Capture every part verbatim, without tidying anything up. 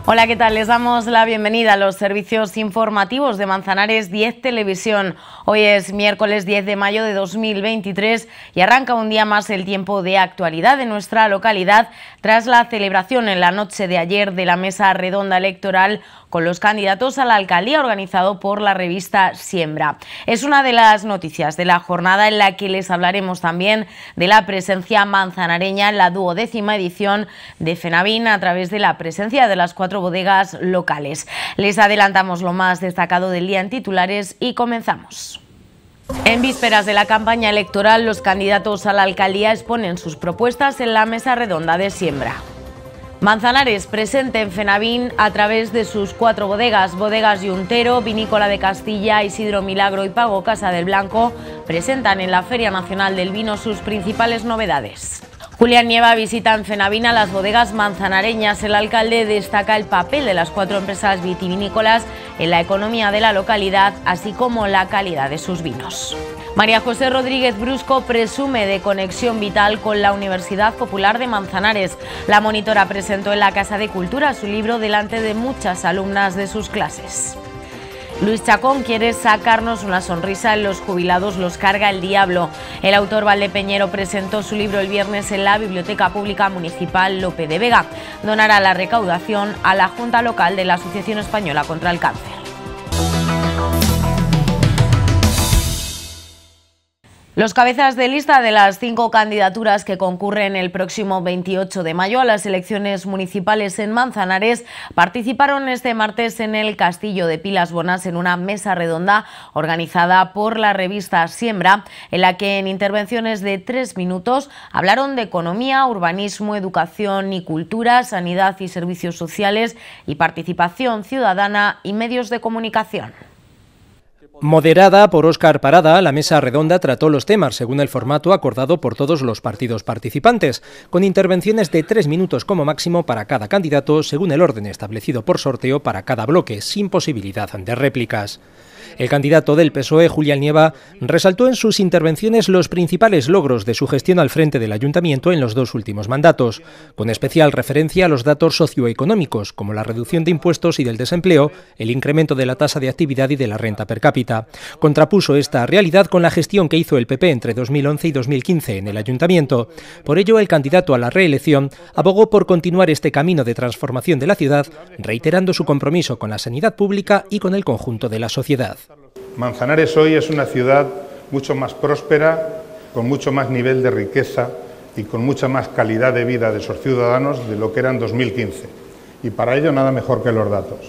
Hola, ¿qué tal? Les damos la bienvenida a los servicios informativos de Manzanares diez Televisión. Hoy es miércoles diez de mayo de dos mil veintitrés y arranca un día más el tiempo de actualidad de nuestra localidad tras la celebración en la noche de ayer de la mesa redonda electoral con los candidatos a la alcaldía organizado por la revista Siembra. Es una de las noticias de la jornada en la que les hablaremos también de la presencia manzanareña en la duodécima edición de FENAVIN a través de la presencia de las cuatro bodegas locales. Les adelantamos lo más destacado del día en titulares y comenzamos. En vísperas de la campaña electoral, los candidatos a la alcaldía exponen sus propuestas en la mesa redonda de Siembra. Manzanares presente en FENAVIN a través de sus cuatro bodegas, Bodegas Yuntero, Vinícola de Castilla, Isidro Milagro y Pago Casa del Blanco, presentan en la Feria Nacional del Vino sus principales novedades. Julián Nieva visita en FENAVIN a las bodegas manzanareñas. El alcalde destaca el papel de las cuatro empresas vitivinícolas en la economía de la localidad, así como la calidad de sus vinos. María José Rodríguez Brusco presume de conexión vital con la Universidad Popular de Manzanares. La monitora presentó en la Casa de Cultura su libro delante de muchas alumnas de sus clases. Luis Chacón quiere sacarnos una sonrisa, en los jubilados los carga el diablo. El autor Valdepeñero presentó su libro el viernes en la Biblioteca Pública Municipal Lope de Vega. Donará la recaudación a la Junta Local de la Asociación Española contra el Cáncer. Los cabezas de lista de las cinco candidaturas que concurren el próximo veintiocho de mayo a las elecciones municipales en Manzanares participaron este martes en el Castillo de Pilas Bonas en una mesa redonda organizada por la revista Siembra, en la que en intervenciones de tres minutos hablaron de economía, urbanismo, educación y cultura, sanidad y servicios sociales y participación ciudadana y medios de comunicación. Moderada por Óscar Parada, la mesa redonda trató los temas según el formato acordado por todos los partidos participantes, con intervenciones de tres minutos como máximo para cada candidato, según el orden establecido por sorteo para cada bloque, sin posibilidad de réplicas. El candidato del P S O E, Julián Nieva, resaltó en sus intervenciones los principales logros de su gestión al frente del ayuntamiento en los dos últimos mandatos, con especial referencia a los datos socioeconómicos, como la reducción de impuestos y del desempleo, el incremento de la tasa de actividad y de la renta per cápita. Contrapuso esta realidad con la gestión que hizo el P P entre dos mil once y dos mil quince en el ayuntamiento. Por ello, el candidato a la reelección abogó por continuar este camino de transformación de la ciudad, reiterando su compromiso con la sanidad pública y con el conjunto de la sociedad. Manzanares hoy es una ciudad mucho más próspera, con mucho más nivel de riqueza y con mucha más calidad de vida de sus ciudadanos de lo que era en dos mil quince. Y para ello nada mejor que los datos.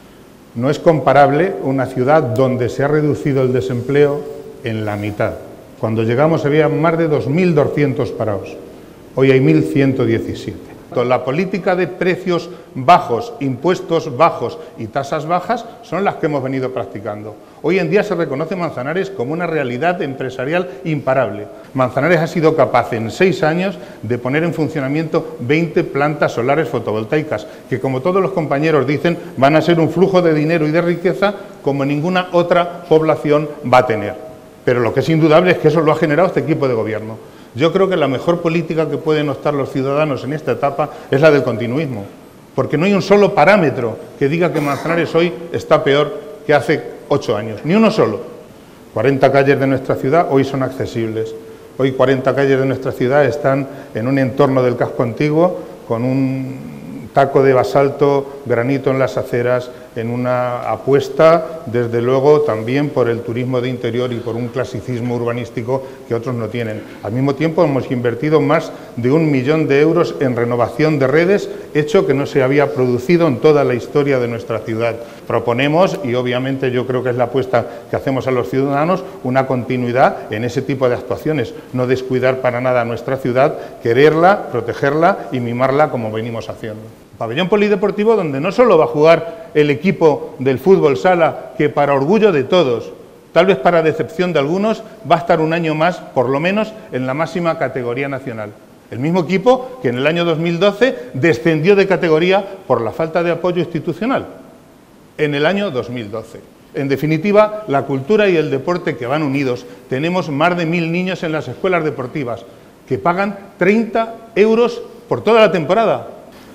No es comparable una ciudad donde se ha reducido el desempleo en la mitad. Cuando llegamos había más de dos mil doscientos parados, hoy hay mil ciento diecisiete. La política de precios bajos, impuestos bajos y tasas bajas son las que hemos venido practicando. Hoy en día se reconoce Manzanares como una realidad empresarial imparable. Manzanares ha sido capaz en seis años de poner en funcionamiento veinte plantas solares fotovoltaicas, que como todos los compañeros dicen, van a ser un flujo de dinero y de riqueza como ninguna otra población va a tener. Pero lo que es indudable es que eso lo ha generado este equipo de gobierno. Yo creo que la mejor política que pueden optar los ciudadanos en esta etapa es la del continuismo, porque no hay un solo parámetro que diga que Manzanares hoy está peor que hace ocho años, ni uno solo. cuarenta calles de nuestra ciudad hoy son accesibles, hoy cuarenta calles de nuestra ciudad están en un entorno del casco antiguo con un taco de basalto, granito en las aceras, en una apuesta, desde luego, también por el turismo de interior y por un clasicismo urbanístico que otros no tienen. Al mismo tiempo, hemos invertido más de un millón de euros en renovación de redes, hecho que no se había producido en toda la historia de nuestra ciudad. Proponemos, y obviamente yo creo que es la apuesta que hacemos a los ciudadanos, una continuidad en ese tipo de actuaciones, no descuidar para nada a nuestra ciudad, quererla, protegerla y mimarla como venimos haciendo. Pabellón polideportivo donde no solo va a jugar el equipo del fútbol sala, que para orgullo de todos, tal vez para decepción de algunos, va a estar un año más, por lo menos, en la máxima categoría nacional. El mismo equipo que en el año dos mil doce descendió de categoría por la falta de apoyo institucional, en el año dos mil doce. En definitiva, la cultura y el deporte que van unidos. Tenemos más de mil niños en las escuelas deportivas que pagan treinta euros por toda la temporada.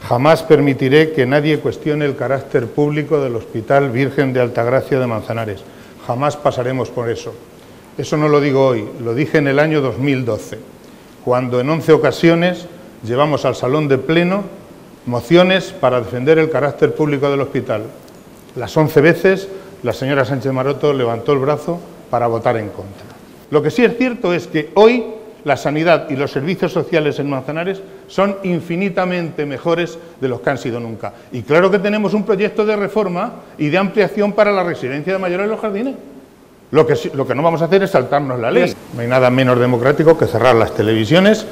Jamás permitiré que nadie cuestione el carácter público del Hospital Virgen de Altagracia de Manzanares. Jamás pasaremos por eso. Eso no lo digo hoy, lo dije en el año dos mil doce, cuando en once ocasiones llevamos al Salón de Pleno mociones para defender el carácter público del hospital. Las once veces la señora Sánchez Maroto levantó el brazo para votar en contra. Lo que sí es cierto es que hoy la sanidad y los servicios sociales en Manzanares son infinitamente mejores de los que han sido nunca. Y claro que tenemos un proyecto de reforma y de ampliación para la residencia de mayores de los jardines. Lo que, lo que no vamos a hacer es saltarnos la ley. No hay nada menos democrático que cerrar las televisiones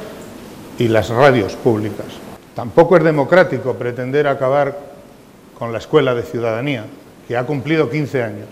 y las radios públicas. Tampoco es democrático pretender acabar con la Escuela de Ciudadanía, que ha cumplido quince años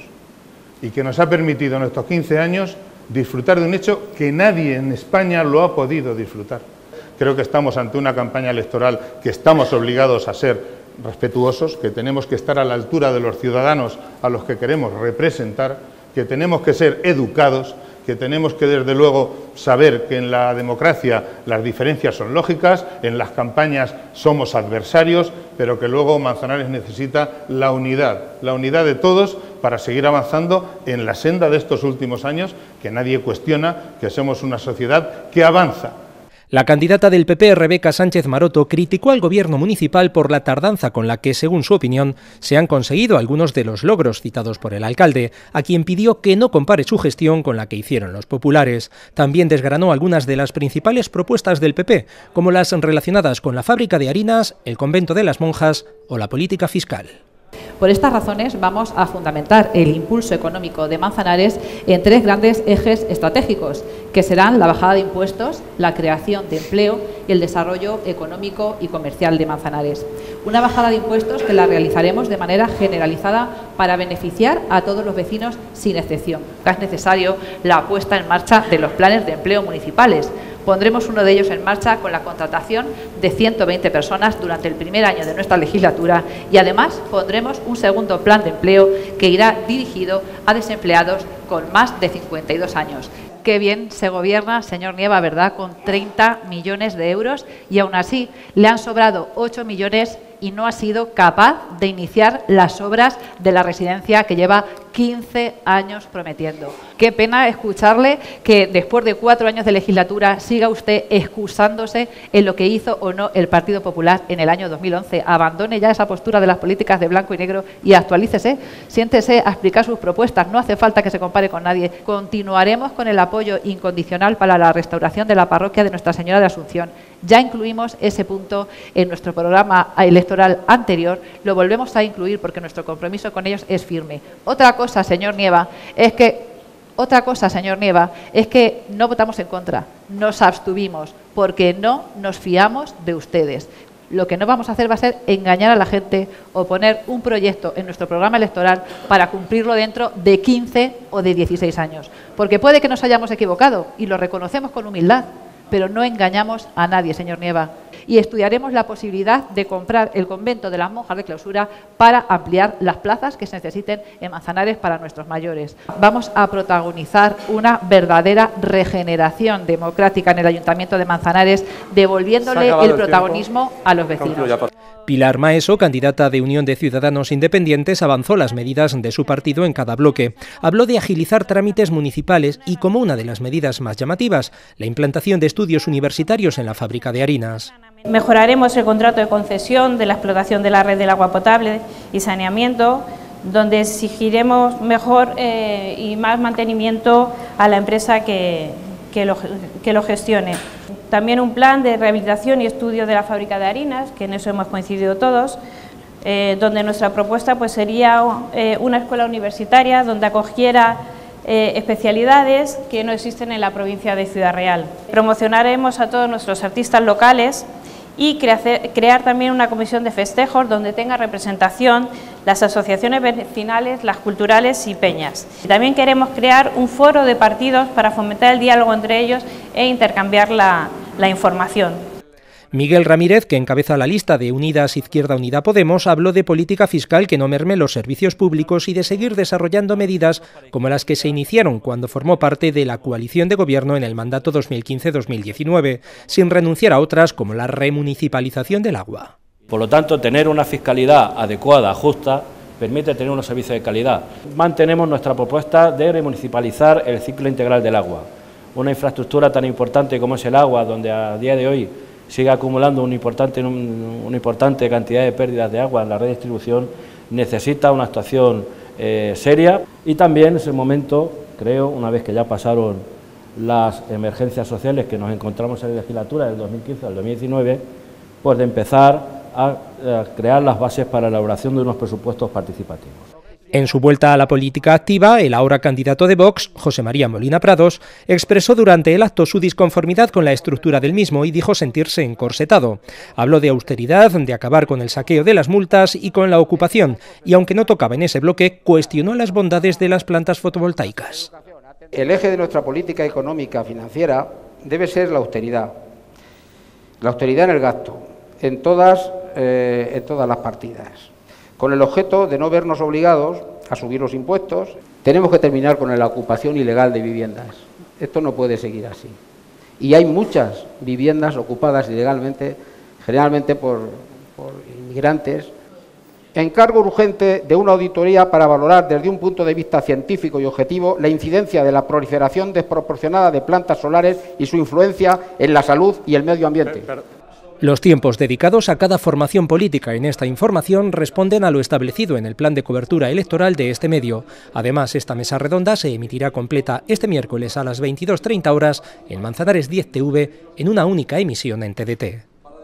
y que nos ha permitido en estos quince años disfrutar de un hecho que nadie en España lo ha podido disfrutar. Creo que estamos ante una campaña electoral que estamos obligados a ser respetuosos, que tenemos que estar a la altura de los ciudadanos a los que queremos representar, que tenemos que ser educados, que tenemos que desde luego saber que en la democracia las diferencias son lógicas, en las campañas somos adversarios, pero que luego Manzanares necesita la unidad, la unidad de todos para seguir avanzando en la senda de estos últimos años, que nadie cuestiona que somos una sociedad que avanza. La candidata del P P, Rebeca Sánchez Maroto, criticó al gobierno municipal por la tardanza con la que, según su opinión, se han conseguido algunos de los logros citados por el alcalde, a quien pidió que no compare su gestión con la que hicieron los populares. También desgranó algunas de las principales propuestas del P P, como las relacionadas con la fábrica de harinas, el convento de las monjas o la política fiscal. Por estas razones vamos a fundamentar el impulso económico de Manzanares en tres grandes ejes estratégicos, que serán la bajada de impuestos, la creación de empleo y el desarrollo económico y comercial de Manzanares. Una bajada de impuestos que la realizaremos de manera generalizada para beneficiar a todos los vecinos sin excepción. Es necesario la puesta en marcha de los planes de empleo municipales. Pondremos uno de ellos en marcha con la contratación de ciento veinte personas durante el primer año de nuestra legislatura y además pondremos un segundo plan de empleo que irá dirigido a desempleados con más de cincuenta y dos años. Qué bien se gobierna, señor Nieva, ¿verdad?, con treinta millones de euros y aún así le han sobrado ocho millones y no ha sido capaz de iniciar las obras de la residencia que lleva quince años prometiendo. Qué pena escucharle que después de cuatro años de legislatura siga usted excusándose en lo que hizo o no el Partido Popular en el año dos mil once. Abandone ya esa postura de las políticas de blanco y negro y actualícese, siéntese a explicar sus propuestas. No hace falta que se compare con nadie. Continuaremos con el apoyo incondicional para la restauración de la parroquia de Nuestra Señora de Asunción. Ya incluimos ese punto en nuestro programa electoral anterior, lo volvemos a incluir porque nuestro compromiso con ellos es firme. Otra cosa, señor Nieva, es que otra cosa, señor Nieva, es que no votamos en contra, nos abstuvimos porque no nos fiamos de ustedes. Lo que no vamos a hacer va a ser engañar a la gente o poner un proyecto en nuestro programa electoral para cumplirlo dentro de quince o de dieciséis años. Porque puede que nos hayamos equivocado y lo reconocemos con humildad, pero no engañamos a nadie, señor Nieva. Y estudiaremos la posibilidad de comprar el convento de las monjas de clausura para ampliar las plazas que se necesiten en Manzanares para nuestros mayores. Vamos a protagonizar una verdadera regeneración democrática en el Ayuntamiento de Manzanares, devolviéndole el protagonismo a los vecinos. Pilar Maeso, candidata de Unión de Ciudadanos Independientes, avanzó las medidas de su partido en cada bloque. Habló de agilizar trámites municipales y, como una de las medidas más llamativas, la implantación de estudios universitarios en la fábrica de harinas. Mejoraremos el contrato de concesión de la explotación de la red del agua potable y saneamiento, donde exigiremos mejor eh, y más mantenimiento a la empresa que, que, lo, que lo gestione. También un plan de rehabilitación y estudio de la fábrica de harinas, que en eso hemos coincidido todos, eh, donde nuestra propuesta pues, sería eh, una escuela universitaria donde acogiera eh, especialidades que no existen en la provincia de Ciudad Real. Promocionaremos a todos nuestros artistas locales y crear, crear también una comisión de festejos donde tenga representación las asociaciones vecinales, las culturales y peñas. También queremos crear un foro de partidos para fomentar el diálogo entre ellos e intercambiar la, la información. Miguel Ramírez, que encabeza la lista de Unidas Izquierda Unida Podemos, habló de política fiscal que no merme los servicios públicos y de seguir desarrollando medidas como las que se iniciaron cuando formó parte de la coalición de gobierno en el mandato dos mil quince dos mil diecinueve, sin renunciar a otras como la remunicipalización del agua. Por lo tanto, tener una fiscalidad adecuada, justa, permite tener unos servicios de calidad. Mantenemos nuestra propuesta de remunicipalizar el ciclo integral del agua. Una infraestructura tan importante como es el agua, donde a día de hoy sigue acumulando una importante, un, una importante cantidad de pérdidas de agua en la red de distribución, necesita una actuación eh, seria, y también es el momento, creo, una vez que ya pasaron las emergencias sociales que nos encontramos en la legislatura del dos mil quince al dos mil diecinueve, pues de empezar a, a crear las bases para la elaboración de unos presupuestos participativos. En su vuelta a la política activa, el ahora candidato de Vox, José María Molina Prados, expresó durante el acto su disconformidad con la estructura del mismo y dijo sentirse encorsetado. Habló de austeridad, de acabar con el saqueo de las multas y con la ocupación, y aunque no tocaba en ese bloque, cuestionó las bondades de las plantas fotovoltaicas. El eje de nuestra política económica financiera debe ser la austeridad, la austeridad en el gasto, en todas, eh, en todas las partidas, con el objeto de no vernos obligados a subir los impuestos. Tenemos que terminar con la ocupación ilegal de viviendas. Esto no puede seguir así. Y hay muchas viviendas ocupadas ilegalmente, generalmente por, por inmigrantes. Encargo urgente de una auditoría para valorar desde un punto de vista científico y objetivo la incidencia de la proliferación desproporcionada de plantas solares y su influencia en la salud y el medio ambiente. Los tiempos dedicados a cada formación política en esta información responden a lo establecido en el plan de cobertura electoral de este medio. Además, esta mesa redonda se emitirá completa este miércoles a las veintidós treinta horas en Manzanares diez T V en una única emisión en T D T.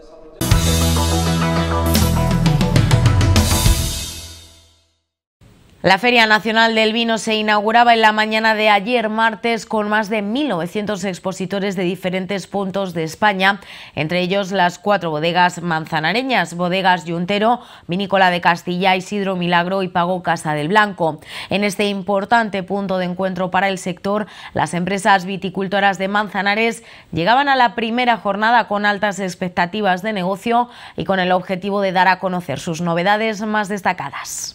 La Feria Nacional del Vino se inauguraba en la mañana de ayer martes con más de mil novecientos expositores de diferentes puntos de España, entre ellos las cuatro bodegas manzanareñas, Bodegas Yuntero, Vinícola de Castilla, Isidro Milagro y Pago Casa del Blanco. En este importante punto de encuentro para el sector, las empresas viticultoras de Manzanares llegaban a la primera jornada con altas expectativas de negocio y con el objetivo de dar a conocer sus novedades más destacadas.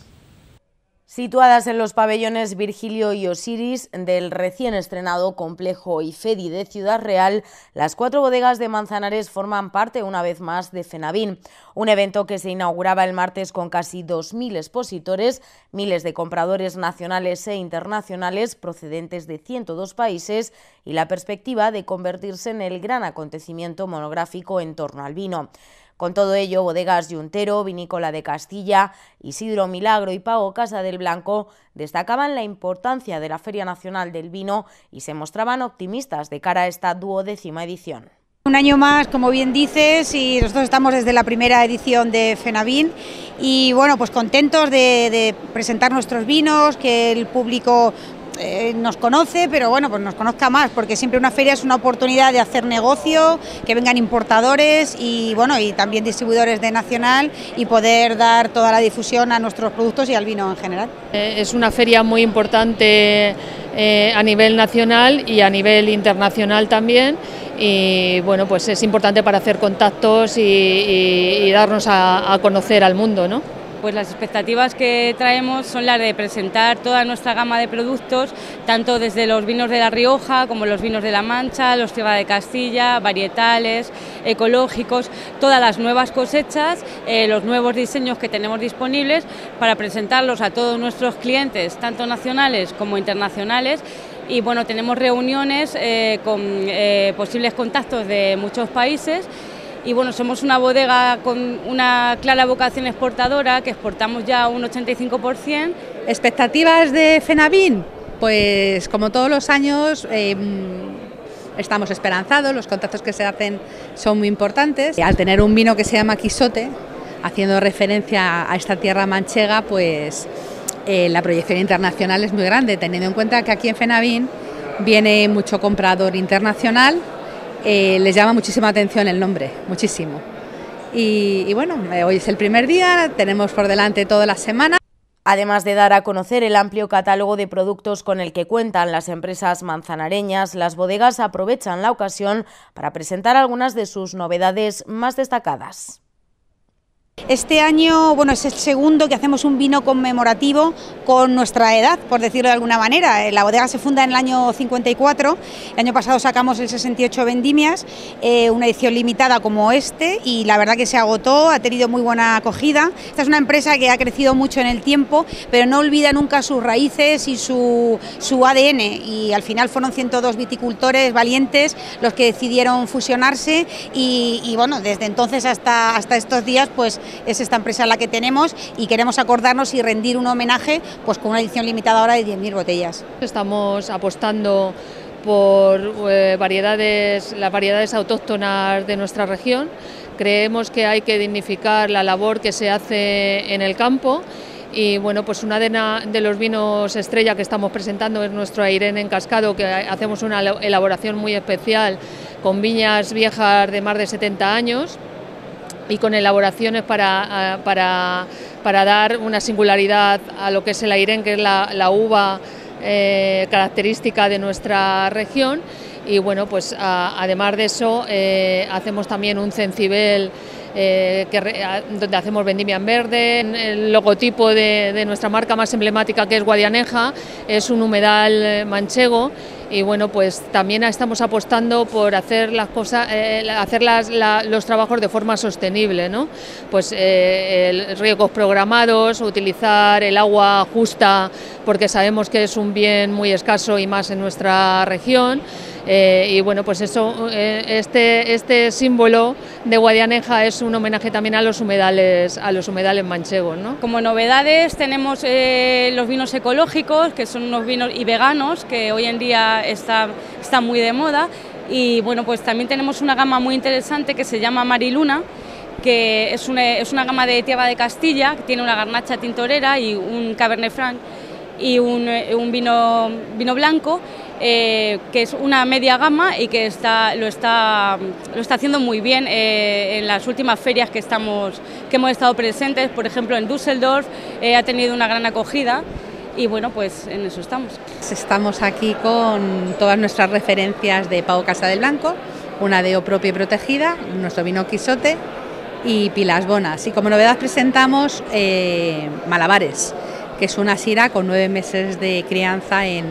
Situadas en los pabellones Virgilio y Osiris del recién estrenado complejo IFEDI de Ciudad Real, las cuatro bodegas de Manzanares forman parte una vez más de FENAVIN, un evento que se inauguraba el martes con casi dos mil expositores, miles de compradores nacionales e internacionales procedentes de ciento dos países y la perspectiva de convertirse en el gran acontecimiento monográfico en torno al vino. Con todo ello, Bodegas Yuntero, Vinícola de Castilla, Isidro Milagro y Pago Casa del Blanco destacaban la importancia de la Feria Nacional del Vino y se mostraban optimistas de cara a esta duodécima edición. Un año más, como bien dices, y nosotros estamos desde la primera edición de FENAVIN y bueno, pues contentos de, de presentar nuestros vinos, que el público Eh, nos conoce, pero bueno, pues nos conozca más, porque siempre una feria es una oportunidad de hacer negocio, que vengan importadores y bueno, y también distribuidores de Nacional y poder dar toda la difusión a nuestros productos y al vino en general. Eh, es una feria muy importante eh, a nivel nacional y a nivel internacional también, y bueno, pues es importante para hacer contactos y, y, y darnos a, a conocer al mundo, ¿no? Pues las expectativas que traemos son las de presentar toda nuestra gama de productos, tanto desde los vinos de La Rioja como los vinos de La Mancha, los Tierra de Castilla, varietales, ecológicos, todas las nuevas cosechas, eh, los nuevos diseños que tenemos disponibles para presentarlos a todos nuestros clientes, tanto nacionales como internacionales. Y bueno, tenemos reuniones eh, con eh, posibles contactos de muchos países. Y bueno, somos una bodega con una clara vocación exportadora, que exportamos ya un ochenta y cinco por ciento. ¿Expectativas de FENAVIN? Pues como todos los años eh, estamos esperanzados, los contactos que se hacen son muy importantes. Al tener un vino que se llama Quisote, haciendo referencia a esta tierra manchega, pues eh, la proyección internacional es muy grande, teniendo en cuenta que aquí en FENAVIN viene mucho comprador internacional. Eh, les llama muchísima atención el nombre, muchísimo. Y, y bueno, eh, hoy es el primer día, tenemos por delante toda la semana. Además de dar a conocer el amplio catálogo de productos con el que cuentan las empresas manzanareñas, las bodegas aprovechan la ocasión para presentar algunas de sus novedades más destacadas. Este año, bueno, es el segundo que hacemos un vino conmemorativo con nuestra edad, por decirlo de alguna manera. La bodega se funda en el año cincuenta y cuatro, el año pasado sacamos el sesenta y ocho vendimias, eh, una edición limitada como este, y la verdad que se agotó, ha tenido muy buena acogida. Esta es una empresa que ha crecido mucho en el tiempo, pero no olvida nunca sus raíces y su, su A D N, y al final fueron ciento dos viticultores valientes los que decidieron fusionarse, y, y bueno, desde entonces hasta, hasta estos días, pues es esta empresa la que tenemos, y queremos acordarnos y rendir un homenaje pues con una edición limitada ahora de diez mil botellas. Estamos apostando por eh, variedades, las variedades autóctonas de nuestra región. Creemos que hay que dignificar la labor que se hace en el campo, y bueno, pues una de, de los vinos estrella que estamos presentando es nuestro Airén en Cascado, que hacemos una elaboración muy especial con viñas viejas de más de setenta años, y con elaboraciones para, para, para dar una singularidad a lo que es el Airén, que es la, la uva eh, característica de nuestra región. Y bueno, pues a, además de eso, eh, hacemos también un cencibel eh, que, a, donde hacemos vendimia en verde. El logotipo de, de nuestra marca más emblemática, que es Guadianeja, es un humedal manchego. Y bueno, pues también estamos apostando por hacer las cosas, eh, hacer las, la, los trabajos de forma sostenible, ¿no? Pues eh, el, riegos programados, utilizar el agua justa, porque sabemos que es un bien muy escaso y más en nuestra región. Eh, y bueno, pues eso, eh, este, este símbolo de Guadianeja es un homenaje también a los humedales, a los humedales manchegos, ¿no? Como novedades tenemos eh, los vinos ecológicos, que son unos vinos y veganos, que hoy en día está, está muy de moda, y bueno, pues también tenemos una gama muy interesante que se llama Mariluna, que es una, es una gama de tierra de Castilla, que tiene una garnacha tintorera y un Cabernet Franc y un, un vino, vino blanco, eh, que es una media gama y que está, lo, está, lo está haciendo muy bien eh, en las últimas ferias que, estamos, que hemos estado presentes, por ejemplo en Düsseldorf, eh, ha tenido una gran acogida, y bueno, pues en eso estamos. Estamos aquí con todas nuestras referencias de Pau Casa del Blanco, una de O propia y protegida, nuestro vino Quisote y Pilas Bonas. Y como novedad presentamos eh, Malabares, que es una sira con nueve meses de crianza en,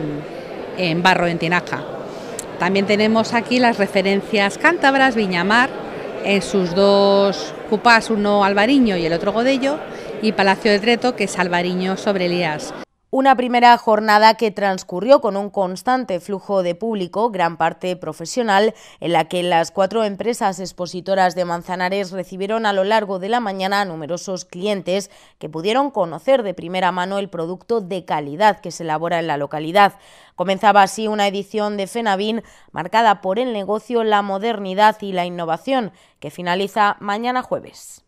en barro, en tinaja. También tenemos aquí las referencias cántabras, Viñamar, en sus dos cupás, uno albariño y el otro godello, y Palacio de Treto, que es albariño sobre Elías. Una primera jornada que transcurrió con un constante flujo de público, gran parte profesional, en la que las cuatro empresas expositoras de Manzanares recibieron a lo largo de la mañana a numerosos clientes que pudieron conocer de primera mano el producto de calidad que se elabora en la localidad. Comenzaba así una edición de FENAVIN marcada por el negocio, la modernidad y la innovación, que finaliza mañana jueves.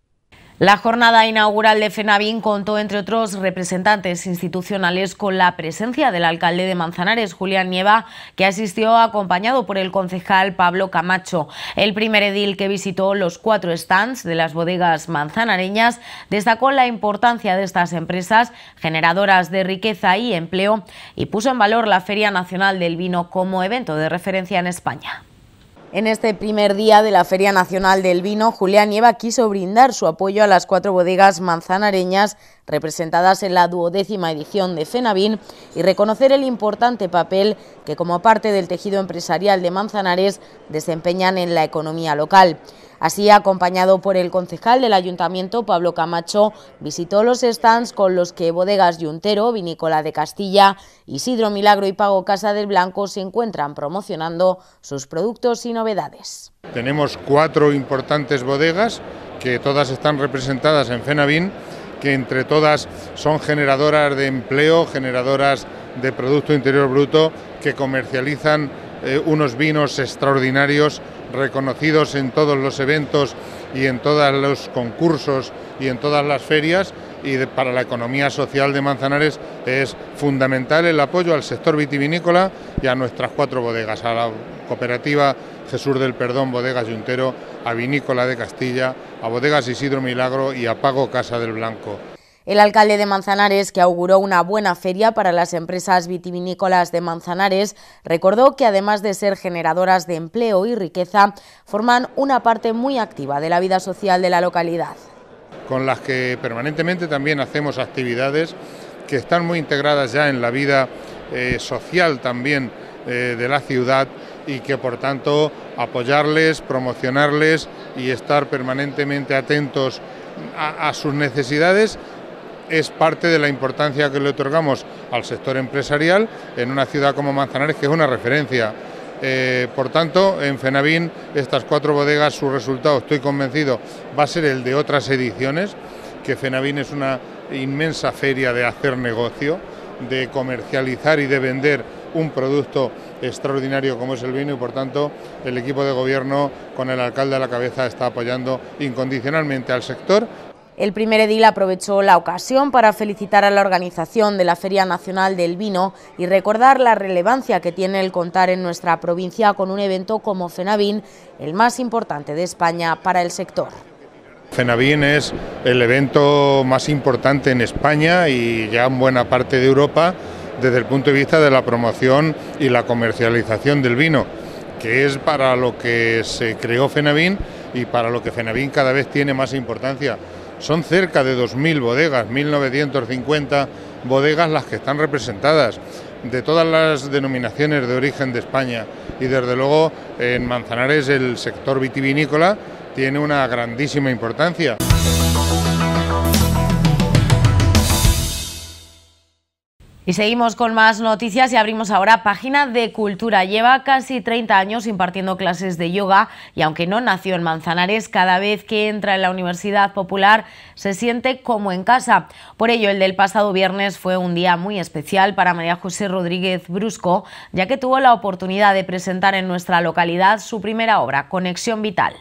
La jornada inaugural de FENAVIN contó, entre otros representantes institucionales, con la presencia del alcalde de Manzanares, Julián Nieva, que asistió acompañado por el concejal Pablo Camacho. El primer edil, que visitó los cuatro stands de las bodegas manzanareñas, destacó la importancia de estas empresas generadoras de riqueza y empleo y puso en valor la Feria Nacional del Vino como evento de referencia en España. En este primer día de la Feria Nacional del Vino, Julián Nieva quiso brindar su apoyo a las cuatro bodegas manzanareñas representadas en la duodécima edición de FENAVIN y reconocer el importante papel que, como parte del tejido empresarial de Manzanares, desempeñan en la economía local. Así, acompañado por el concejal del Ayuntamiento, Pablo Camacho, visitó los stands con los que Bodegas Yuntero, Vinícola de Castilla, Isidro Milagro y Pago Casa del Blanco se encuentran promocionando sus productos y novedades. Tenemos cuatro importantes bodegas que todas están representadas en FENAVIN, que entre todas son generadoras de empleo, generadoras de Producto Interior Bruto, que comercializan eh, unos vinos extraordinarios, reconocidos en todos los eventos y en todos los concursos y en todas las ferias, y de, para la economía social de Manzanares es fundamental el apoyo al sector vitivinícola y a nuestras cuatro bodegas, a la cooperativa Jesús del Perdón, Bodegas Yuntero, a Vinícola de Castilla, a Bodegas Isidro Milagro y a Pago Casa del Blanco. El alcalde de Manzanares, que auguró una buena feria para las empresas vitivinícolas de Manzanares, recordó que además de ser generadoras de empleo y riqueza, forman una parte muy activa de la vida social de la localidad. con las que permanentemente también hacemos actividades que están muy integradas ya en la vida eh, social también eh, de la ciudad, y que por tanto apoyarles, promocionarles y estar permanentemente atentos a, a sus necesidades es parte de la importancia que le otorgamos al sector empresarial en una ciudad como Manzanares, que es una referencia. Eh, por tanto, en Fenavín, estas cuatro bodegas, su resultado, estoy convencido, va a ser el de otras ediciones, que Fenavín es una inmensa feria de hacer negocio, de comercializar y de vender un producto extraordinario como es el vino, y por tanto el equipo de gobierno, con el alcalde a la cabeza, está apoyando incondicionalmente al sector. El primer edil aprovechó la ocasión para felicitar a la organización de la Feria Nacional del Vino y recordar la relevancia que tiene el contar en nuestra provincia con un evento como Fenavín, el más importante de España para el sector. Fenavín es el evento más importante en España y ya en buena parte de Europa desde el punto de vista de la promoción y la comercialización del vino, que es para lo que se creó Fenavín y para lo que Fenavín cada vez tiene más importancia. Son cerca de dos mil bodegas, mil novecientas cincuenta bodegas las que están representadas, de todas las denominaciones de origen de España, y desde luego en Manzanares el sector vitivinícola tiene una grandísima importancia. Y seguimos con más noticias y abrimos ahora página de cultura. Lleva casi treinta años impartiendo clases de yoga y aunque no nació en Manzanares, cada vez que entra en la Universidad Popular se siente como en casa. Por ello, el del pasado viernes fue un día muy especial para María José Rodríguez Brusco, ya que tuvo la oportunidad de presentar en nuestra localidad su primera obra, Conexión Vital.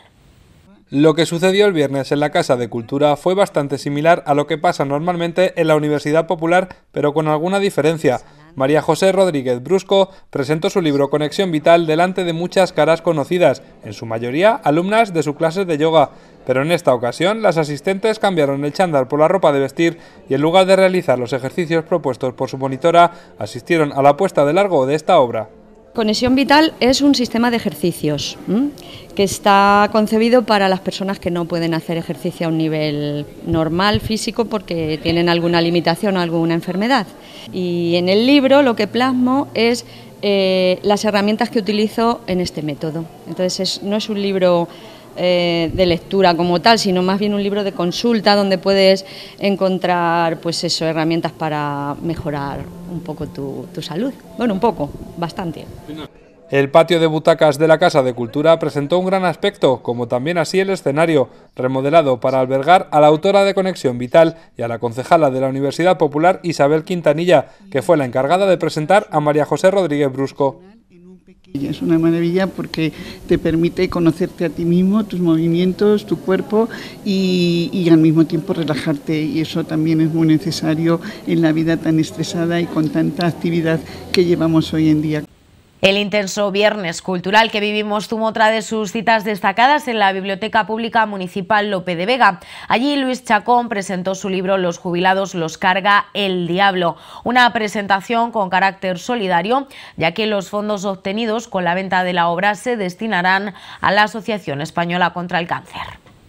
Lo que sucedió el viernes en la Casa de Cultura fue bastante similar a lo que pasa normalmente en la Universidad Popular, pero con alguna diferencia. María José Rodríguez Brusco presentó su libro Conexión Vital delante de muchas caras conocidas, en su mayoría alumnas de sus clases de yoga. Pero en esta ocasión las asistentes cambiaron el chándal por la ropa de vestir y en lugar de realizar los ejercicios propuestos por su monitora, asistieron a la puesta de largo de esta obra. Conexión Vital es un sistema de ejercicios ¿m? que está concebido para las personas que no pueden hacer ejercicio a un nivel normal físico porque tienen alguna limitación o alguna enfermedad. Y en el libro lo que plasmo es eh, las herramientas que utilizo en este método. Entonces es, no es un libro Eh, de lectura como tal, sino más bien un libro de consulta donde puedes encontrar pues eso, herramientas para mejorar un poco tu, tu salud. Bueno, un poco, bastante. El patio de butacas de la Casa de Cultura presentó un gran aspecto, como también así el escenario, remodelado para albergar a la autora de Conexión Vital y a la concejala de la Universidad Popular Isabel Quintanilla, que fue la encargada de presentar a María José Rodríguez Brusco. Es una maravilla porque te permite conocerte a ti mismo, tus movimientos, tu cuerpo y, y al mismo tiempo relajarte, y eso también es muy necesario en la vida tan estresada y con tanta actividad que llevamos hoy en día. El intenso viernes cultural que vivimos tuvo otra de sus citas destacadas en la Biblioteca Pública Municipal Lope de Vega. Allí Luis Chacón presentó su libro Los jubilados los carga el diablo, una presentación con carácter solidario, ya que los fondos obtenidos con la venta de la obra se destinarán a la Asociación Española contra el Cáncer.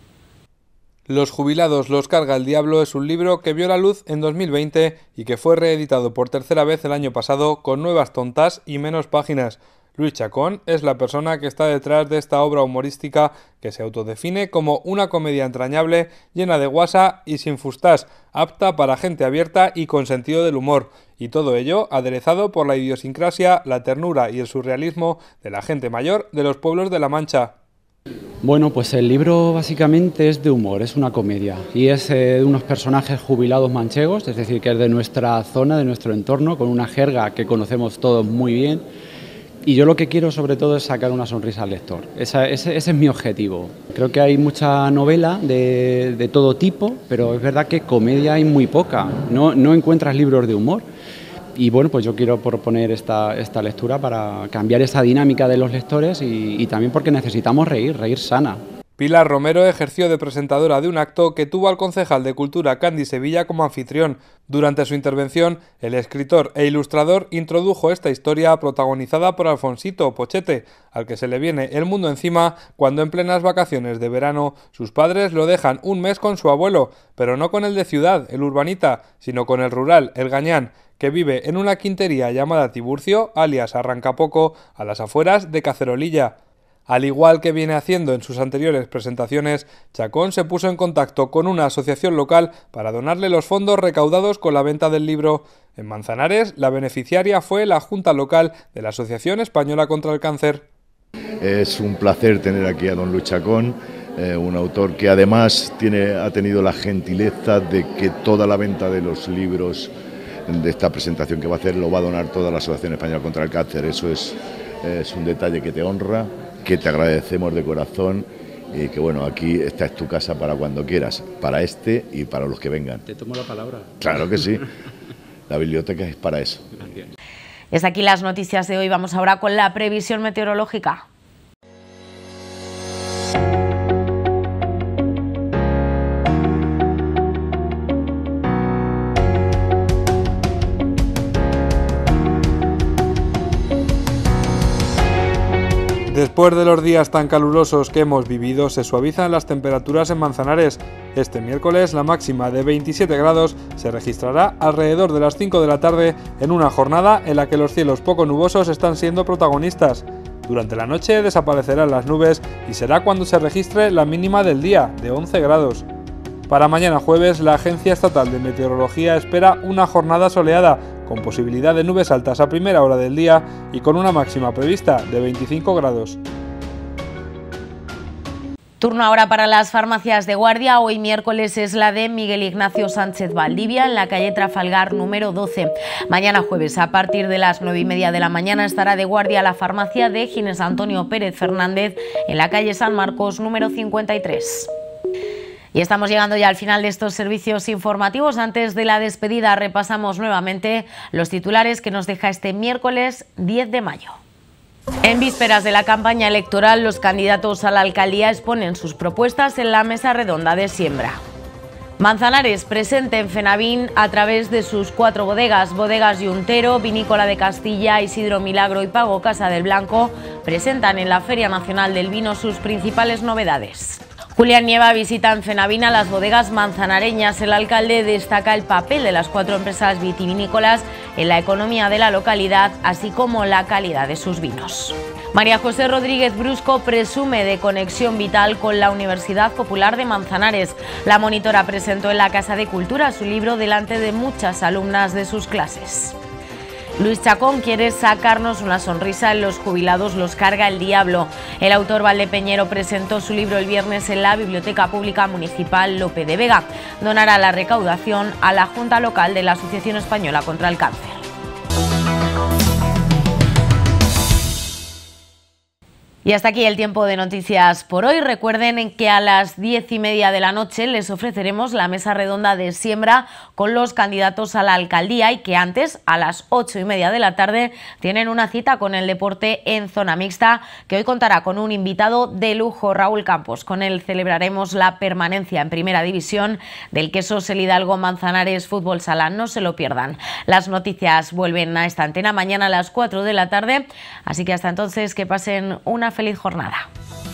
Los jubilados los carga el diablo es un libro que vio la luz en dos mil veinte y que fue reeditado por tercera vez el año pasado con nuevas tontas y menos páginas. Luis Chacón es la persona que está detrás de esta obra humorística que se autodefine como una comedia entrañable, llena de guasa y sin fustás, apta para gente abierta y con sentido del humor, y todo ello aderezado por la idiosincrasia, la ternura y el surrealismo de la gente mayor de los pueblos de La Mancha. Bueno, pues el libro básicamente es de humor, es una comedia y es eh, de unos personajes jubilados manchegos, es decir, que es de nuestra zona, de nuestro entorno, con una jerga que conocemos todos muy bien, y yo lo que quiero sobre todo es sacar una sonrisa al lector. Esa, ese, ese es mi objetivo. Creo que hay mucha novela de, de todo tipo, pero es verdad que comedia hay muy poca, no, no encuentras libros de humor. Y bueno, pues yo quiero proponer esta, esta lectura para cambiar esa dinámica de los lectores y, y también porque necesitamos reír, reír sana. Pilar Romero ejerció de presentadora de un acto que tuvo al concejal de Cultura Candy Sevilla como anfitrión. Durante su intervención, el escritor e ilustrador introdujo esta historia protagonizada por Alfonsito Pochete, al que se le viene el mundo encima cuando en plenas vacaciones de verano sus padres lo dejan un mes con su abuelo, pero no con el de ciudad, el urbanita, sino con el rural, el gañán, que vive en una quintería llamada Tiburcio, alias Arrancapoco, a las afueras de Cacerolilla. Al igual que viene haciendo en sus anteriores presentaciones, Chacón se puso en contacto con una asociación local para donarle los fondos recaudados con la venta del libro. En Manzanares, la beneficiaria fue la Junta Local de la Asociación Española contra el Cáncer. Es un placer tener aquí a don Luis Chacón, eh, un autor que además tiene, ha tenido la gentileza de que toda la venta de los libros de esta presentación que va a hacer lo va a donar toda la Asociación Española contra el Cáncer. Eso es, es un detalle que te honra, que te agradecemos de corazón y que bueno, aquí esta es tu casa para cuando quieras, para este y para los que vengan. ¿Te tomo la palabra? Claro que sí, la biblioteca es para eso. Gracias. Es aquí las noticias de hoy, vamos ahora con la previsión meteorológica. Después de los días tan calurosos que hemos vivido, se suavizan las temperaturas en Manzanares. Este miércoles la máxima de veintisiete grados se registrará alrededor de las cinco de la tarde en una jornada en la que los cielos poco nubosos están siendo protagonistas. Durante la noche desaparecerán las nubes y será cuando se registre la mínima del día, de once grados. Para mañana jueves, la Agencia Estatal de Meteorología espera una jornada soleada, con posibilidad de nubes altas a primera hora del día y con una máxima prevista de veinticinco grados. Turno ahora para las farmacias de guardia. Hoy miércoles es la de Miguel Ignacio Sánchez Valdivia, en la calle Trafalgar número doce. Mañana jueves, a partir de las nueve y media de la mañana, estará de guardia la farmacia de Ginés Antonio Pérez Fernández, en la calle San Marcos número cincuenta y tres. Y estamos llegando ya al final de estos servicios informativos. Antes de la despedida repasamos nuevamente los titulares que nos deja este miércoles diez de mayo. En vísperas de la campaña electoral, los candidatos a la alcaldía exponen sus propuestas en la mesa redonda de Siembra. Manzanares presente en Fenavín a través de sus cuatro bodegas, Bodegas Yuntero, Vinícola de Castilla, Isidro Milagro y Pago Casa del Blanco, presentan en la Feria Nacional del Vino sus principales novedades. Julián Nieva visita en Fenavín a las bodegas manzanareñas. El alcalde destaca el papel de las cuatro empresas vitivinícolas en la economía de la localidad, así como la calidad de sus vinos. María José Rodríguez Brusco presume de conexión vital con la Universidad Popular de Manzanares. La monitora presentó en la Casa de Cultura su libro delante de muchas alumnas de sus clases. Luis Chacón quiere sacarnos una sonrisa, en los jubilados los carga el diablo. El autor Valdepeñero presentó su libro el viernes en la Biblioteca Pública Municipal Lope de Vega. Donará la recaudación a la Junta Local de la Asociación Española contra el Cáncer. Y hasta aquí el tiempo de noticias por hoy. Recuerden que a las diez y media de la noche les ofreceremos la mesa redonda de Siembra con los candidatos a la alcaldía y que antes, a las ocho y media de la tarde, tienen una cita con el deporte en zona mixta, que hoy contará con un invitado de lujo, Raúl Campos. Con él celebraremos la permanencia en Primera División del Quesos El Hidalgo Manzanares Fútbol Sala. No se lo pierdan. Las noticias vuelven a esta antena mañana a las cuatro de la tarde, así que hasta entonces que pasen una feliz jornada.